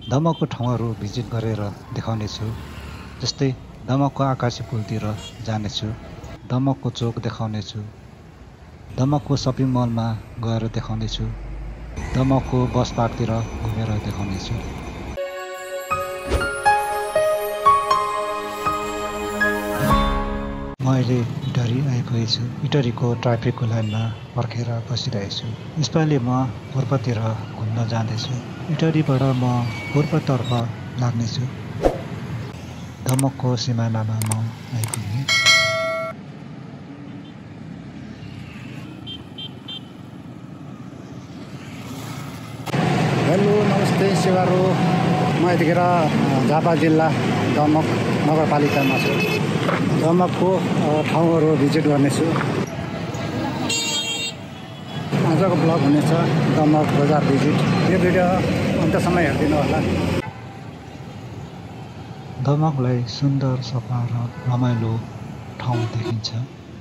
दमकको ठाउँहरू भिजिट गरेर देखाउनेछु। जस्तै दमकको आकाशी पुलतिर जानेछु, दमकको चोक देखाउनेछु, दमकको सपिङ मलमा गएर देखाउनेछु, दमकको बस पार्कतिर घुमेर देखाउनेछु। म अहिले इटहरी आइपुगेको छु। इटहरीको ट्राफिकको लाइनमा पर्खेर बसिरहेको छु। यसपालि म पूर्वतिर घुम्न जाँदैछु। इटहरीबाट म पूर्वतर्फ लाग्नेछु। दमकको सिमानामा म आइपुगेँ। हेलो, नमस्ते सेवारो। म यतिखेर झापा जिल्ला दमक नगरपालिकामा छु। दमकको ठाउँहरू भिजिट गर्नेछु। आजको ब्लग हुनेछ दमक बजार भिजिट। यो भिडियो अन्तसम्म हेरिदिनु होला। दमकलाई सुन्दर, सफा र रमाइलो ठाउँ देखिन्छ।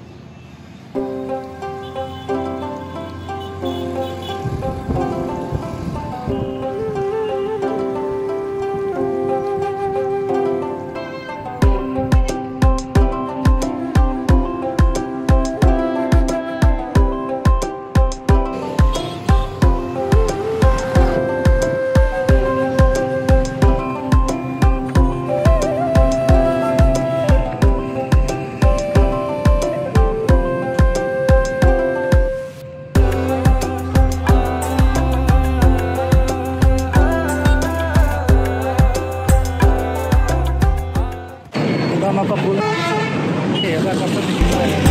दमकको पुल हेर्दा कस्तो देखिन्छ।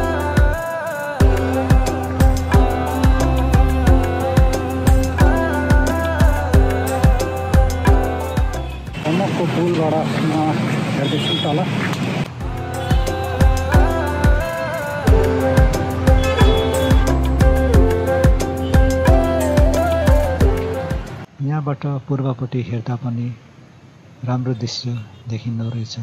दमकको पुलबाट म हेर्दैछु तल। यहाँबाट पूर्वपट्टि हेर्दा पनि राम्रो दृश्य देखिँदो रहेछ।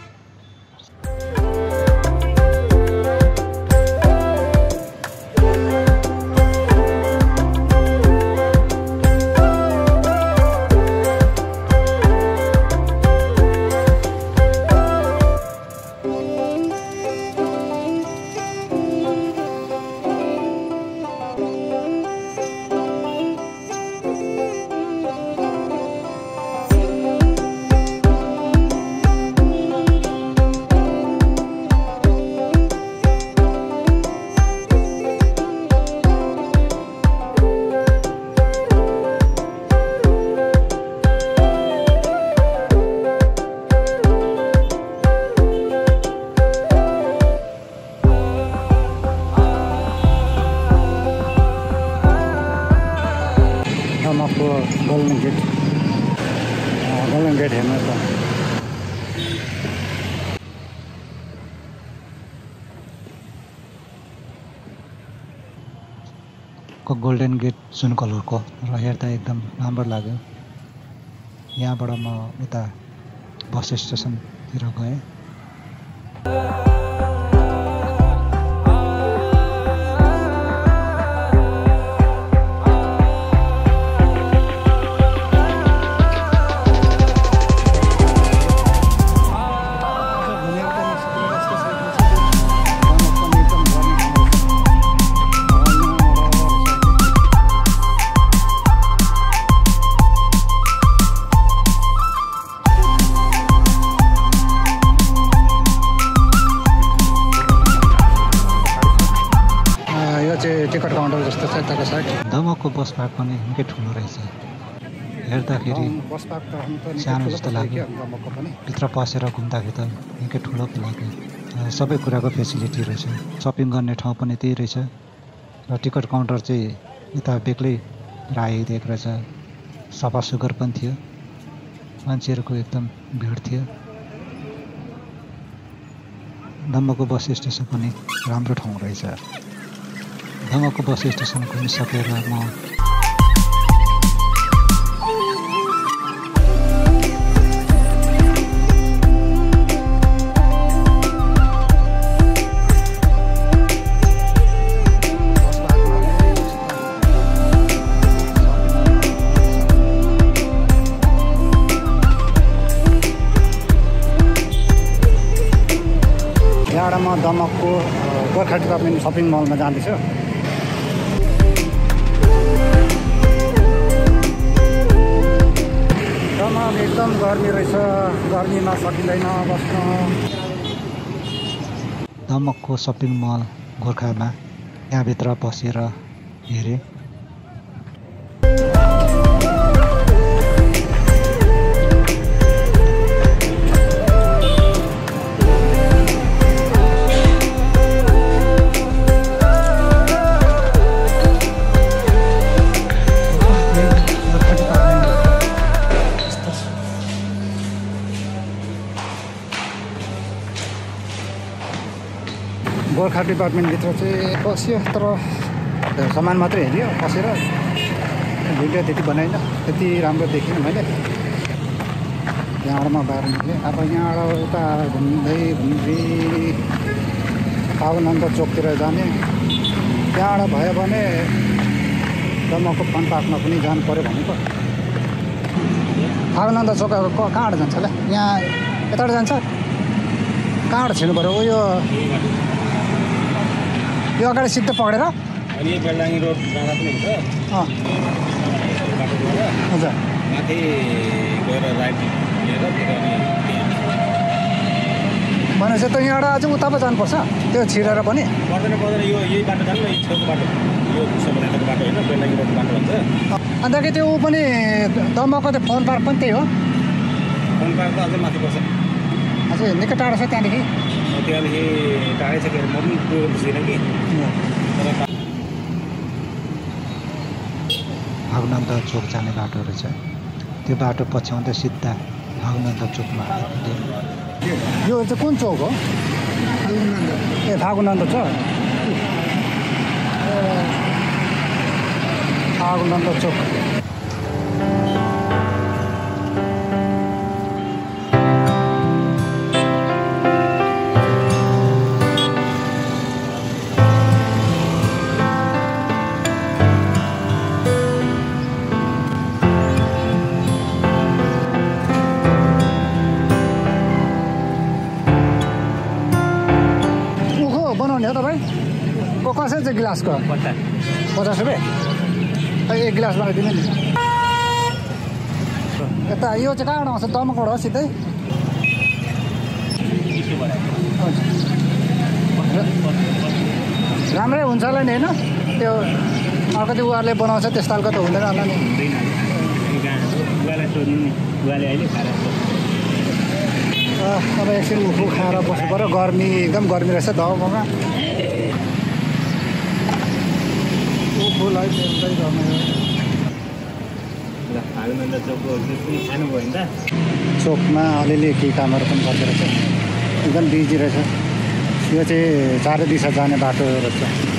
दमकको गोल्डन गेट हेर्नु त। गोल्डन गेट सुन कलरको र हेर्दा एकदम राम्रो लाग्यो। यहाँबाट म उता बस स्टेसनतिर गएँ। टिकट काउन्टर जस्तो छ यताको साइड। दमकको बस पार्क पनि निकै ठुलो रहेछ। हेर्दाखेरि सानो जस्तो लाग्यो, भित्र पसेर घुम्दाखेरि त निकै ठुलो पो लाग्यो। सबै कुराको फेसिलिटी रहेछ। सपिङ गर्ने ठाउँ पनि त्यही रहेछ र टिकट काउन्टर चाहिँ यता बेग्लै राखिदिएको रहेछ। सफा सुग्घर पनि थियो, मान्छेहरूको एकदम भिड थियो। दमकको बस स्टेसन पनि राम्रो ठाउँ रहेछ। दमकको बस स्टेसन घुमिसकेर म म दमकको गोर्खा डिपार्टमेन्ट सपिङ मलमा जाँदैछु। दमक एकदम गर्मी रहेछ, गर्मीमा सकिँदैन बस्न। दमकको सपिङ मल गोर्खामा यहाँभित्र पसेर हेरेँ। गोर्खा डिपार्टमेन्टभित्र चाहिँ पस्यो, तर सामान मात्रै हेऱ्यो पसेर। भिडियो त्यति बनाइन, त्यति राम्रो देखिनँ मैले। यहाँबाट म बाहिर निक्लेँ। अब यहाँबाट उता घुम्दै पावनन्द चोकतिर जाने। त्यहाँबाट भयो भने दमकको फन पार्कमा पनि जानु पऱ्यो भनेको। पावनन्द चोक अब कहाँबाट जान्छ होला? यहाँ यताबाट जान्छ? कहाँबाट छिर्नु पऱ्यो? यो अगाडि सिधै पक्रेर अनि बेलाङ्गी रोड जाँदा पनि हुन्छ। हजुर, माथि गएर राइट लिएर भनेपछि त यहाँबाट अझै उता पो जानुपर्छ त्यो छिरेर पनि? पर्दैन, यो यही बाटो जानु न, यो छेउको बाटो, यो सबैको बाटो होइन, बेलाङ्गी रोड बाटो भन्छ। अन्तखेरि त्यो पनि दमकको त्यो फोन पार्क पनि त्यही हो? फोन पार्क त अझै माथि पर्छ, अझै निकै टाढो छ त्यहाँदेखि। त्यहाँदेखि टाढै छ के अरे, म पनि गएको छुइनँ कि। भागनन्द चोक जाने बाटो रहेछ। त्यो बाटो पछ्याउँदै सिधा भागनन्द चोकमा आइपुग्यो। यो चाहिँ कुन चोक हो? ए भागनन्द चोक। भागनन्द चोक। बनाउने हो तपाईँ? कसरी चाहिँ गिलासको? 50 रुपियाँ। एक गिलास बनाइदिनु नि। यता यो चाहिँ कहाँबाट आउँछ? दमकबाट हो सिधै? राम्रै हुन्छ होला नि होइन? त्यो अर्को त्यो उहाँहरूले बनाउँछ त्यस्तो खालको त हुँदैन होला नि। अब एकछिन उखु खाएर बस्नु पऱ्यो। गर्मी एकदम गर्मी रहेछ दमकमा। उखुलाई पेल्दै गर्नु। चोकमा अलिअलि केही कामहरू पनि गर्दो रहेछ, एकदम बिजी रहेछ। यो चाहिँ चारै दिशा जाने बाटो रहेछ।